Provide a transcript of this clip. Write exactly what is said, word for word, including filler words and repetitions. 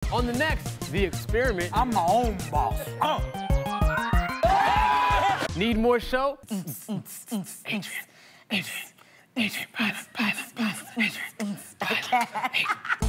On the next, The Experiment. I'm my own boss. Uh. Need more show? Adrian, Adrian, Adrian, pilot, pilot, pilot, Adrian, pilot, Adrian.